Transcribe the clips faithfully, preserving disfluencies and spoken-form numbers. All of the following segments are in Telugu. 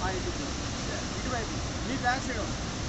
ఇటువైపు మీ బ్యాక్ సైడ్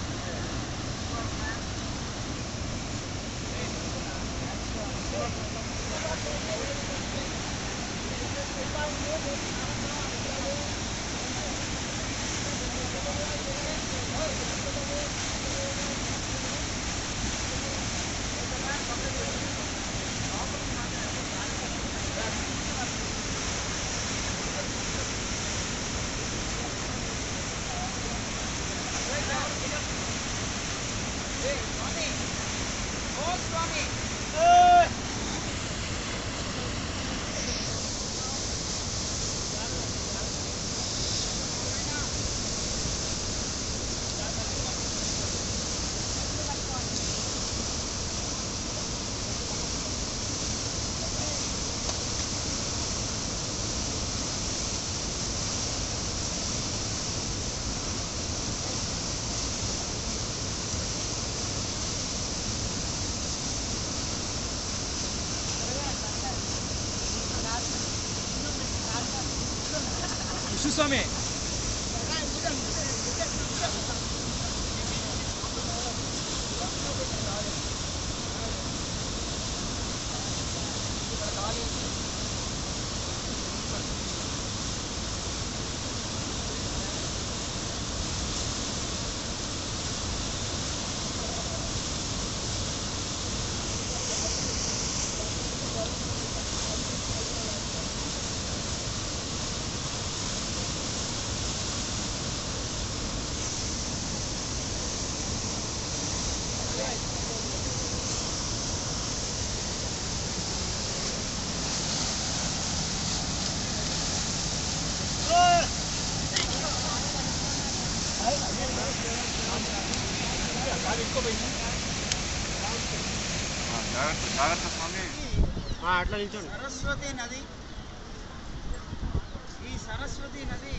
విశ్వస్వామి సరస్వతి నది ఈ సరస్వతి నది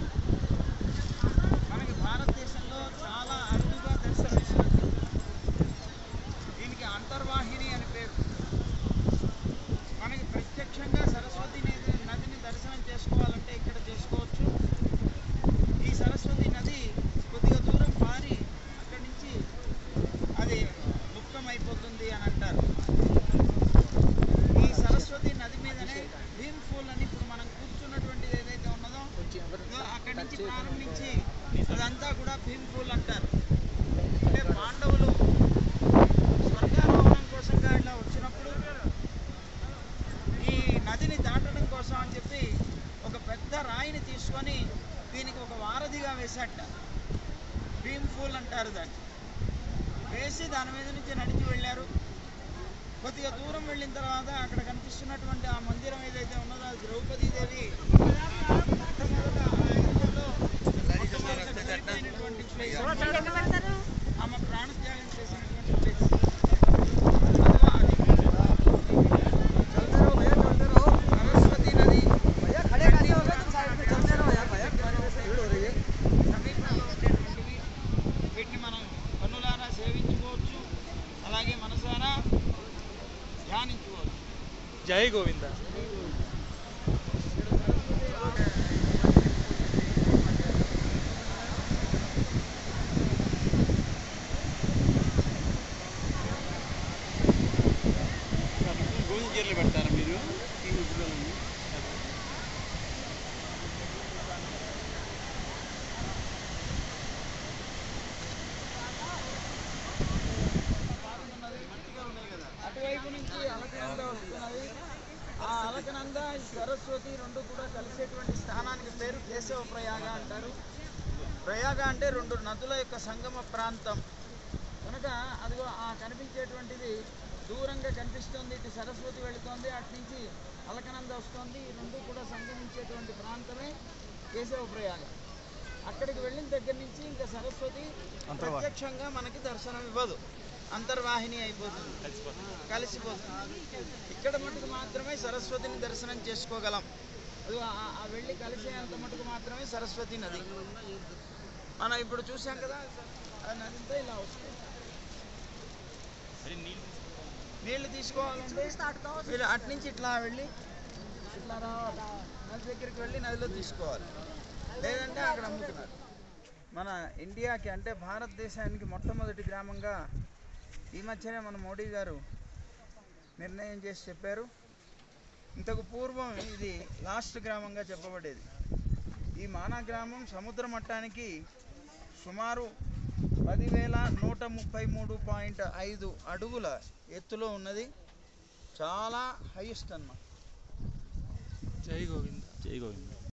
మనకి భారతదేశంలో చాలా అరుదుగా దర్శనమిస్తుంది. దీనికి అంతర్వాహిని అని పేరు. మనకి ప్రత్యక్షంగా సరస్వతి నది నదిని దర్శనం చేసుకోవాలంటే ఇక్కడ చేసుకోవచ్చు. ఈ సరస్వతి నది కొద్దిగా దూరం పారి అక్కడి నుంచి అది లుప్తమైపోతుంది అని అంటారు. ఈ సరస్వతి నది మీదనే భీమ్ పూల్ అని ఇప్పుడు మనం కూర్చున్నటువంటిది ఏదైతే ఉన్నదో అక్కడి నుంచి ప్రారంభించి అదంతా కూడా భీమ్ పూల్ అంటారు. అంటే పాండవులు స్వర్గారోహణం కోసంగా ఇలా వచ్చినప్పుడు ఈ నదిని దాటడం కోసం అని చెప్పి ఒక పెద్ద రాయిని తీసుకొని దీనికి ఒక వారధిగా వేసాట. భీమ్ పూల్ అంటారు దాన్ని. వేసి దాని మీద నుంచి నడిచి వెళ్ళారు. కొద్దిగా దూరం వెళ్ళిన తర్వాత అక్కడ కనిపిస్తున్నటువంటి ఆ మందిరం ఏదైతే ఉన్నదో అది ద్రౌపదీదేవి మొట్టమొదట ఆమె ప్రాణత్యాగం చేసినటువంటి ప్లేస్. సరస్వతి నది సమీపంలో ఉండేటువంటివి. వీటిని మనం కన్నులారా సేవించుకోవచ్చు, అలాగే మనసారా ధ్యానించుకోవచ్చు. జై గోవింద. గోంజీర్లు పెడతారా మీరు? అటువైపు నుంచి అలకనంద వస్తున్నది. ఆ అలకనంద సరస్వతి రెండు కూడా కలిసేటువంటి స్థానానికి పేరు కేశవ ప్రయాగ అంటారు. ప్రయాగ అంటే రెండు నదుల యొక్క సంగమ ప్రాంతం కనుక అదిగో ఆ కనిపించేటువంటిది దూరంగా కనిపిస్తుంది. ఇటు సరస్వతి వెళుతోంది, అటు నుంచి అలకనంద వస్తుంది. ఈ రెండు కూడా సంగమించేటువంటి ప్రాంతమే కేశవ ప్రయాగ. అక్కడికి వెళ్ళిన దగ్గర నుంచి ఇంకా సరస్వతి ప్రత్యక్షంగా మనకి దర్శనం ఇవ్వదు, అంతర్వాహిని అయిపోతుంది, కలిసిపోతుంది. ఇక్కడ మటుకు మాత్రమే సరస్వతిని దర్శనం చేసుకోగలం. ఆ వెళ్ళి కలిసేంత మటుకు మాత్రమే సరస్వతి నది. మనం ఇప్పుడు చూసాం కదా, ఆ నదితో ఇలా వస్తుంది. నీళ్లు తీసుకోవాలంటే మీరు అటు నుంచి ఇట్లా వెళ్ళి ఇట్లా రావాలి, నది దగ్గరికి వెళ్ళి నదిలో తీసుకోవాలి. లేదంటే అక్కడ అమ్ముతున్నారు. మన ఇండియాకి అంటే భారతదేశానికి మొట్టమొదటి గ్రామంగా ఈ మధ్యనే మన మోడీ గారు నిర్ణయం చేసి చెప్పారు. ఇంతకు పూర్వం ఇది లాస్ట్ గ్రామంగా చెప్పబడేది. ఈ మానా గ్రామం సముద్ర మట్టానికి సుమారు పదివేల నూట ముప్పై మూడు పాయింట్ ఐదు అడుగుల ఎత్తులో ఉన్నది. చాలా హైయెస్ట్ అన్నమాట. జై గోవింద. జై గోవింద.